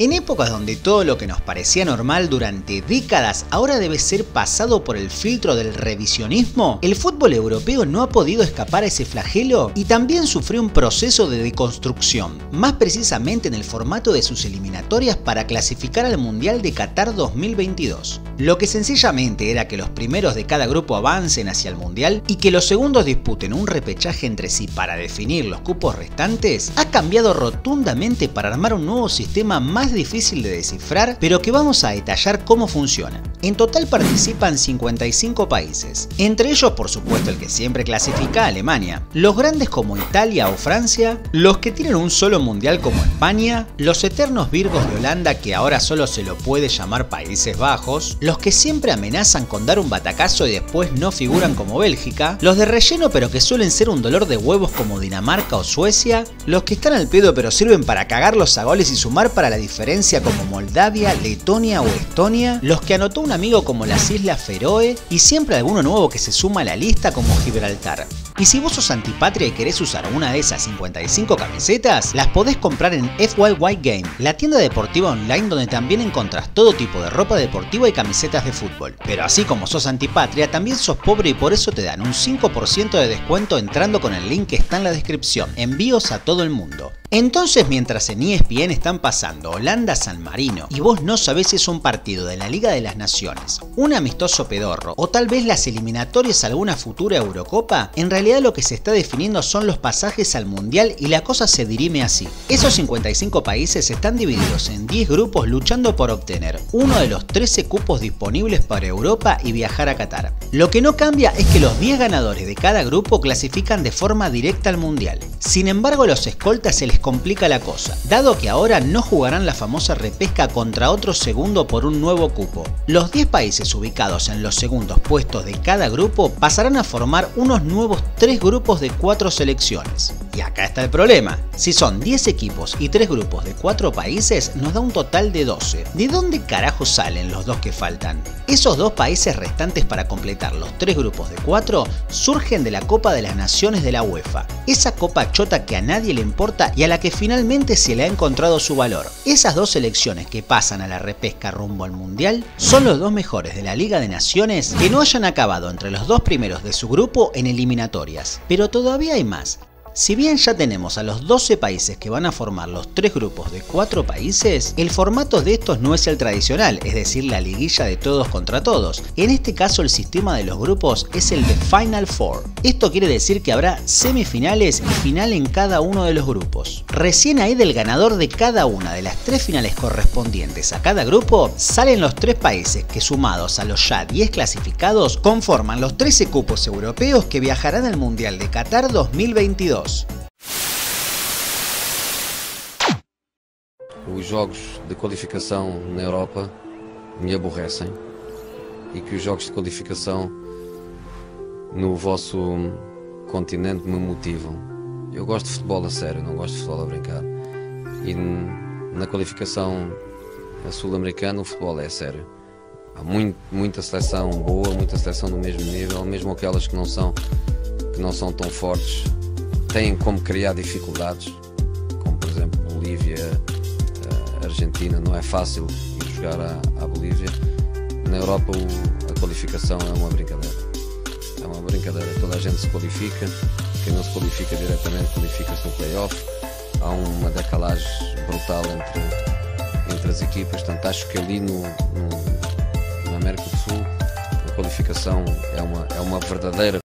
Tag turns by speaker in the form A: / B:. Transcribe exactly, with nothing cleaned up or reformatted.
A: En épocas donde todo lo que nos parecía normal durante décadas ahora debe ser pasado por el filtro del revisionismo, el fútbol europeo no ha podido escapar a ese flagelo y también sufrió un proceso de deconstrucción, más precisamente en el formato de sus eliminatorias para clasificar al Mundial de Qatar dos mil veintidós. Lo que sencillamente era que los primeros de cada grupo avancen hacia el Mundial y que los segundos disputen un repechaje entre sí para definir los cupos restantes, ha cambiado rotundamente para armar un nuevo sistema más difícil de descifrar, pero que vamos a detallar cómo funciona. En total participan cincuenta y cinco países, entre ellos por supuesto el que siempre clasifica, Alemania, los grandes como Italia o Francia, los que tienen un solo mundial como España, los eternos virgos de Holanda que ahora solo se lo puede llamar Países Bajos, los que siempre amenazan con dar un batacazo y después no figuran como Bélgica, los de relleno pero que suelen ser un dolor de huevos como Dinamarca o Suecia, los que están al pedo pero sirven para cagarlos a goles y sumar para la diferencia como Moldavia, Letonia o Estonia, los que anotó un amigo como las Islas Feroe y siempre alguno nuevo que se suma a la lista como Gibraltar. Y si vos sos antipatria y querés usar una de esas cincuenta y cinco camisetas, las podés comprar en F Y Y Game, la tienda deportiva online donde también encontrás todo tipo de ropa deportiva y camisetas de fútbol. Pero así como sos antipatria, también sos pobre y por eso te dan un cinco por ciento de descuento entrando con el link que está en la descripción. Envíos a todo el mundo. Entonces, mientras en E S P N están pasando Holanda-San Marino y vos no sabés si es un partido de la Liga de las Naciones, un amistoso pedorro o tal vez las eliminatorias a alguna futura Eurocopa, en realidad lo que se está definiendo son los pasajes al Mundial y la cosa se dirime así. Esos cincuenta y cinco países están divididos en diez grupos luchando por obtener uno de los trece cupos disponibles para Europa y viajar a Qatar. Lo que no cambia es que los diez ganadores de cada grupo clasifican de forma directa al Mundial. Sin embargo, a los escoltas se les complica la cosa, dado que ahora no jugarán la famosa repesca contra otro segundo por un nuevo cupo. Los diez países ubicados en los segundos puestos de cada grupo pasarán a formar unos nuevos tres grupos de cuatro selecciones. Y acá está el problema, si son diez equipos y tres grupos de cuatro países nos da un total de doce. ¿De dónde carajo salen los dos que faltan? Esos dos países restantes para completar los tres grupos de cuatro surgen de la Copa de las Naciones de la UEFA, esa copa chota que a nadie le importa y a la que finalmente se le ha encontrado su valor. Esas dos selecciones que pasan a la repesca rumbo al Mundial son los dos mejores de la Liga de Naciones que no hayan acabado entre los dos primeros de su grupo en eliminatorias. Pero todavía hay más. Si bien ya tenemos a los doce países que van a formar los tres grupos de cuatro países, el formato de estos no es el tradicional, es decir, la liguilla de todos contra todos. En este caso el sistema de los grupos es el de Final Four. Esto quiere decir que habrá semifinales y final en cada uno de los grupos. Recién ahí del ganador de cada una de las tres finales correspondientes a cada grupo, salen los tres países que sumados a los ya diez clasificados conforman los trece cupos europeos que viajarán al Mundial de Qatar dos mil veintidós.
B: Os jogos de qualificação na Europa me aborrecem e que os jogos de qualificação no vosso continente me motivam. Eu gosto de futebol a sério, não gosto de futebol a brincar. E na qualificação sul-americana o futebol é sério. Há muito, muita seleção boa, muita seleção do mesmo nível, mesmo aquelas que não são, que não são tão fortes, têm como criar dificuldades, como por exemplo Bolívia, Argentina. Não é fácil ir jogar à, à Bolívia. Na Europa o, a qualificação é uma brincadeira. É uma brincadeira, toda a gente se qualifica, quem não se qualifica diretamente qualifica-se no play-off. Há uma decalagem brutal entre, entre as equipas, portanto acho que ali no, no, na América do Sul a qualificação é uma, é uma verdadeira